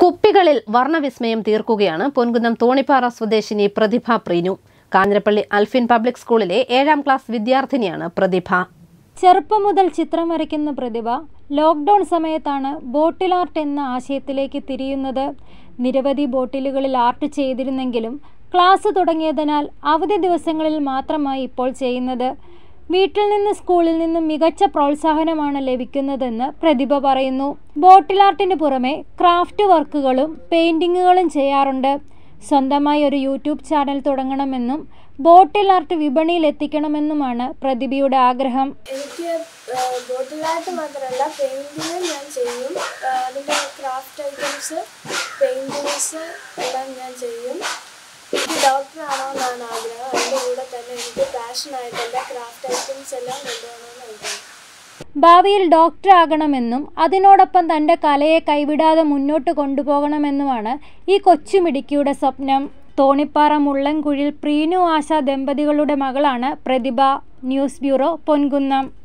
കുപ്പികളിൽ വർണ്ണവിസ്മയം തീർക്കുകയാണ് പൊൻകുന്നം തോണിപ്പാറ സ്വദേശിനി Prathibha Preenu. Kanjirappally Alphin public സ്കൂളിലെ 7ാം ക്ലാസ് വിദ്യാർത്ഥിനിയാണ് പ്രതിഭ. ചെറുപ്പം മുതൽ ചിത്രം വരയ്ക്കുന്ന പ്രതിഭ ലോക്ക്ഡൗൺ സമയത്താണ് ബോട്ടിൽ ആർട്ട് എന്ന ആശയത്തിലേക്ക് തിരിയുന്നത്. നിരവധി ബോട്ടിലുകളിൽ ആർട്ട് ചെയ്തിരുന്നെങ്കിലും ക്ലാസ് തുടങ്ങിയതിനാൽ അവധി ദിവസങ്ങളിൽ മാത്രമായി ഇപ്പോൾ ചെയ്യുന്നത്. വീട്ടിൽ നിന്ന് സ്കൂളിൽ നിന്നും മികച്ച പ്രോത്സാഹനമാണ് ലഭിക്കുന്നതെന്ന് പ്രതിഭ പറയുന്നു. ബോട്ടിൽ ആർട്ടിന് പുറമെ ക്രാഫ്റ്റ് വർക്കുകളും പെയിന്റിങ്ങുകളും ചെയ്യാറുണ്ട്. സ്വന്തമായി ഒരു യൂട്യൂബ് ചാനൽ തുടങ്ങണമെന്നും ബോട്ടിൽ ആർട്ട് വിപണിയിൽ എത്തിക്കണമെന്നുമാണ് പ്രതിഭയുടെ ആഗ്രഹം. എനിക്ക് ബോട്ടിൽ ആർട്ട് മാത്രമല്ല പെയിന്റിങ് ഞാൻ ചെയ്യും. അതിൻ്റെ ക്രാഫ്റ്റ് ഐറ്റംസ് പെയിന്റിങ്സ് എല്ലാം ഞാൻ ചെയ്യും. എനിക്ക് ഡോക്ടർ ആവണമെന്നാണ് ആഗ്രഹം. അതിൻ്റെ കൂടെ തന്നെ എനിക്ക് പാഷനായിട്ടുള്ള ക്രാഫ്റ്റ് ഐറ്റംസ് എല്ലാം കൊണ്ടുപോകണമെന്ന് ആഗ്രഹം. ഭാവിയിൽ ഡോക്ടർ ആകണമെന്നും അതിനോടൊപ്പം തൻ്റെ കലയെ കൈവിടാതെ മുന്നോട്ട് കൊണ്ടുപോകണമെന്നുമാണ് ഈ കൊച്ചുമിടുക്കിയുടെ സ്വപ്നം. തോണിപ്പാറ മുള്ളൻകുഴിയിൽ പ്രീനു ആശ ദമ്പതികളുടെ മകളാണ് പ്രതിഭ. News bureau, Ponkunnam.